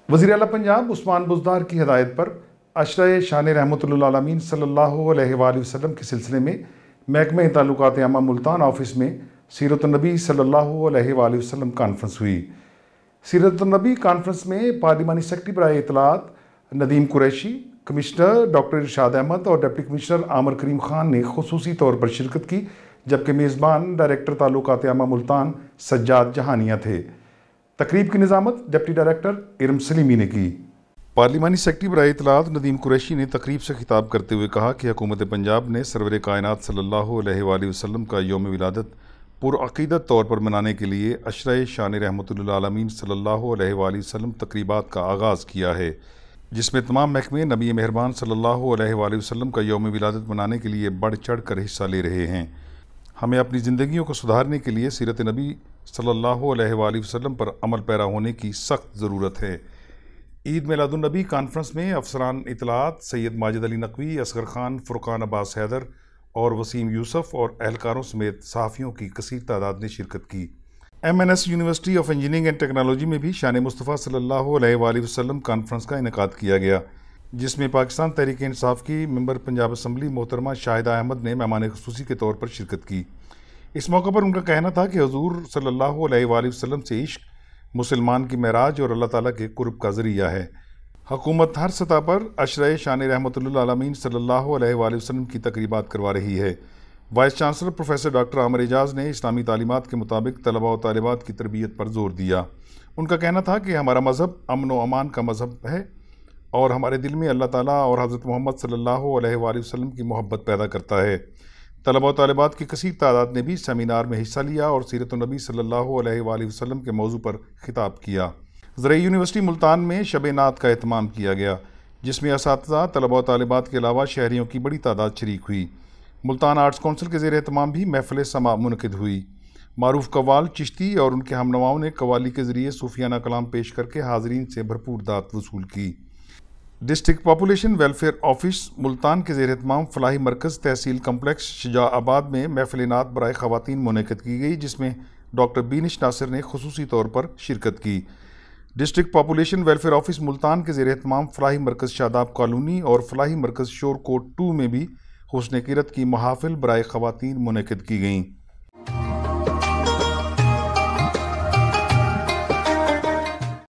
وزیر اعلیٰ پنجاب عثمان بزدار کی ہدایت پر عشرہ شان-e-Rehmatullil اللعالمین صلی اللہ علیہ وآلہ وسلم کے سلسلے میں محکمہ تعلقات عامہ ملتان آفس میں سیرت النبی صلی اللہ علیہ وآلہ وسلم کانفرنس ہوئی۔ سیرت النبی کانفرنس میں پارلیمانی سیکرٹری برائے اطلاعات ندیم قریشی، کمشنر ڈاکٹر ارشاد احمد اور ڈپٹی کمشنر عامر کریم خان نے خصوصی طور پر شرکت کی، جبکہ میزبان ڈائریکٹر تعلقات عامہ ملتان سجاد جہانیہ تھے۔ تقریب کی نظامت ڈپٹی ڈائریکٹر ارم سلیمی نے کی۔ پارلیمانی سیکرٹری برائے اطلاعات ندیم قریشی نے تقریب سے خطاب کرتے ہوئے کہا کہ حکومت پنجاب نے سرور کائنات صلی اللہ علیہ وآلہ وسلم کا یوم ولادت پرعقیدت طور پر منانے کے لیے عشرہ شان-e-Rehmatullil العالمین صلی اللہ علیہ وآلہ وسلم تقریبات کا آغاز کیا ہے، جس میں تمام محکمے نبی مہربان صلی اللہ علیہ وآلہ وسلم کا یوم ولادت منانے کے لیے بڑھ چڑھ کر حصہ لے رہے ہیں۔ ہمیں اپنی زندگیوں کو سدھارنے کے لیے سیرت نبی صلی اللہ علیہ وآلہ وسلم پر عمل پیرا ہونے کی سخت ضرورت ہے۔ عید میلاد النبی کانفرنس میں افسران اطلاعات سید ماجد علی نقوی، اصغر خان، فرقان عباس حیدر اور وسیم یوسف اور اہلکاروں سمیت صحافیوں کی کثیر تعداد نے شرکت کی۔ MNS university of engineering and technology میں بھی شان مصطفیٰ صلی اللہ علیہ وآلہ وسلم کانفرنس کا انعقاد کیا گیا، جس میں پاکستان تحریک انصاف کی ممبر پنجاب اسمبلی محترمہ شاہدہ احمد نے مہمان خصوصی کے طور پر شرکت کی۔ اس موقع پر ان کا کہنا تھا کہ حضور صلی اللہ علیہ وآلہ وسلم سے عشق مسلمان کی معراج اور اللہ تعالیٰ کے قرب کا ذریعہ ہے۔ حکومت ہر سطح پر عشرہ شان-e-Rehmatullil العالمین صلی اللہ علیہ وآلہ وسلم کی تقریبات کروا رہی ہے۔ Vice chancellor professor doctor Amir Ejaz نے اسلامی تعلیمات کے مطابق طلباء و طالبات کی تربیت پر زور دیا۔ ان کا کہنا تھا کہ ہمارا مذہب امن و امان کا مذہب ہے اور ہمارے دل میں اللہ تعالیٰ اور حضرت محمد صلی اللہ علیہ وآلہ وسلم کی محبت پیدا کرتا ہے۔ طلباء و طالبات کی کثیر تعداد نے بھی سیمینار میں حصہ لیا اور سیرت النبی صلی اللہ علیہ وآلہ وسلم کے موضوع پر خطاب کیا۔ زرعی یونیورسٹی ملتان میں شب نعت کا اہتمام کیا گیا، جس میں اساتذہ، طلباء و طالبات کے علاوہ شہریوں کی بڑی تعداد شریک ہوئی۔ ملتان آرٹس کونسل کے زیر اہتمام بھی محفل سماع منعقد ہوئی۔ معروف قوال چشتی اور ان کے ہم نواؤں نے قوالی کے ذریعے صوفیانہ کلام پیش کر کے حاضرین سے بھرپور دعوت وصول کی۔ District population welfare office Multan کے زیر اہتمام فلاحی مرکز تحصیل کمپلیکس شجاع آباد میں محفل نعت برائے خواتین منعقد کی گئی، جس میں ڈاکٹر بینش ناصر نے خصوصی طور پر شرکت کی۔ District population welfare office Multan کے زیر اہتمام فلاحی مرکز شاداب کالونی اور فلاحی مرکز شور کوٹ 2 میں بھی حسن قرات کی محافل برائے خواتین منعقد کی گئیں۔